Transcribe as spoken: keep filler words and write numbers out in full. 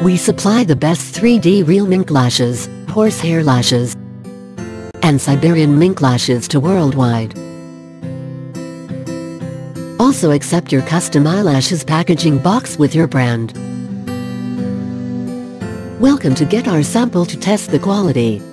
We supply the best three D real mink lashes, horsehair lashes, and Siberian mink lashes to worldwide. Also accept your custom eyelashes packaging box with your brand. Welcome to get our sample to test the quality.